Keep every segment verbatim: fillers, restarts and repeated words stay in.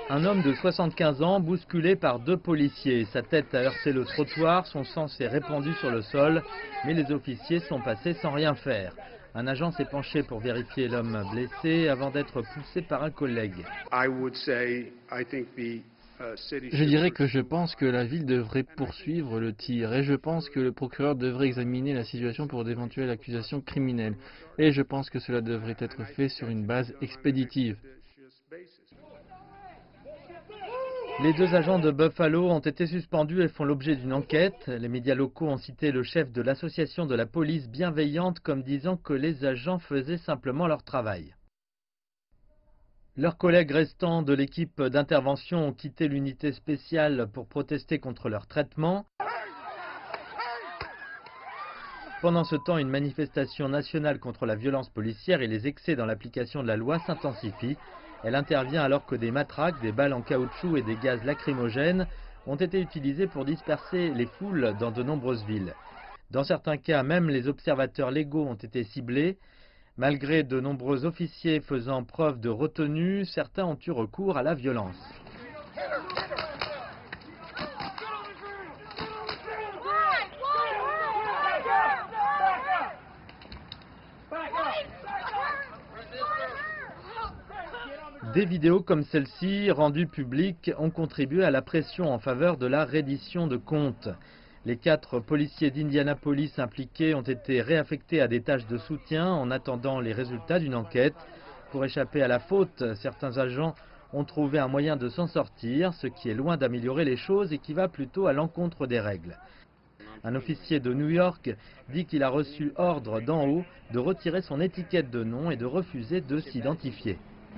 Un homme de soixante-quinze ans bousculé par deux policiers. Sa tête a heurté le trottoir, son sang s'est répandu sur le sol, mais les officiers sont passés sans rien faire. Un agent s'est penché pour vérifier l'homme blessé avant d'être poussé par un collègue. Je dirais que je pense que la ville devrait poursuivre le tir et je pense que le procureur devrait examiner la situation pour d'éventuelles accusations criminelles. Et je pense que cela devrait être fait sur une base expéditive. Les deux agents de Buffalo ont été suspendus et font l'objet d'une enquête. Les médias locaux ont cité le chef de l'association de la police bienveillante comme disant que les agents faisaient simplement leur travail. Leurs collègues restants de l'équipe d'intervention ont quitté l'unité spéciale pour protester contre leur traitement. Pendant ce temps, une manifestation nationale contre la violence policière et les excès dans l'application de la loi s'intensifie. Elle intervient alors que des matraques, des balles en caoutchouc et des gaz lacrymogènes ont été utilisés pour disperser les foules dans de nombreuses villes. Dans certains cas, même les observateurs légaux ont été ciblés. Malgré de nombreux officiers faisant preuve de retenue, certains ont eu recours à la violence. Des vidéos comme celle-ci, rendues publiques, ont contribué à la pression en faveur de la reddition de comptes. Les quatre policiers d'Indianapolis impliqués ont été réaffectés à des tâches de soutien en attendant les résultats d'une enquête. Pour échapper à la faute, certains agents ont trouvé un moyen de s'en sortir, ce qui est loin d'améliorer les choses et qui va plutôt à l'encontre des règles. Un officier de New York dit qu'il a reçu ordre d'en haut de retirer son étiquette de nom et de refuser de s'identifier.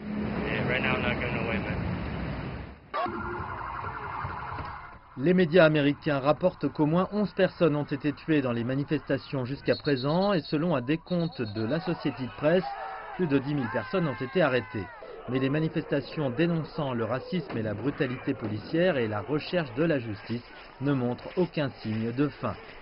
Les médias américains rapportent qu'au moins onze personnes ont été tuées dans les manifestations jusqu'à présent et selon un décompte de l'Associated Press, plus de dix mille personnes ont été arrêtées. Mais les manifestations dénonçant le racisme et la brutalité policière et la recherche de la justice ne montrent aucun signe de fin.